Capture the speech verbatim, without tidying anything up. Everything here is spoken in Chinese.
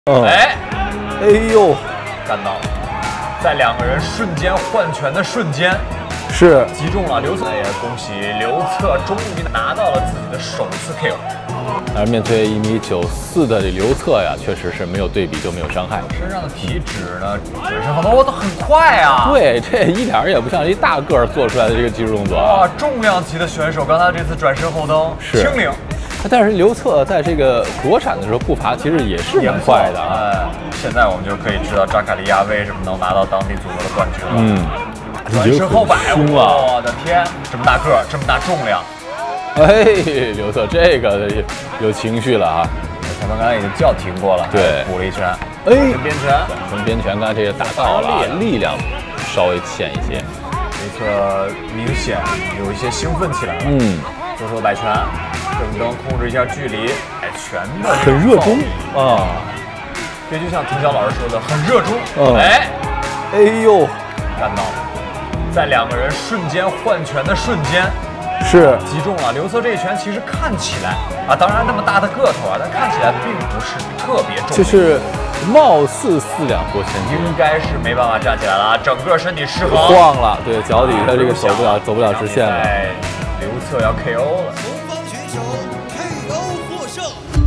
嗯，哎，哎呦， 干到了，在两个人瞬间换拳的瞬间， 是击中了刘策，也恭喜刘策终于拿到了自己的首次 K O。 而面对一米九四的这刘策呀，确实是没有对比就没有伤害。 身上的体脂呢，转身后头都很快啊。 对，这一点也不像一大个儿做出来的这个技术动作啊。 哇，重量级的选手，刚才这次转身后蹬是轻灵。 但是刘策在这个躲闪的时候步伐其实也是蛮快的啊。 哎，现在我们就可以知道扎卡利亚为什么能拿到当地组合的冠军了。 嗯， 转身后摆， 凶啊！ 我的天，这么大个儿，这么大重量。 哎，刘策这个有情绪了啊！ 裁判刚才已经叫停过了， 对， 补了一拳。 哎， 边拳， 从边拳刚才这个打到了，力量稍微欠一些。 刘策明显有一些兴奋起来了。 嗯， 左手摆拳，正蹬控制一下距离，摆拳的很热衷啊。 这就像童晓老师说的，很热衷。 嗯、 哎， 哎呦， 干到了，在两个人瞬间换拳的瞬间。 是击中了刘策这一拳，其实看起来啊，当然这么大的个头啊，但看起来并不是特别重， 就是貌似四两拨千斤， 应该是没办法站起来了，整个身体失衡， 晃了，对，脚底他这个走不了，走不了直线了。 刘策要 K O 了。 双方选手 K O 获胜。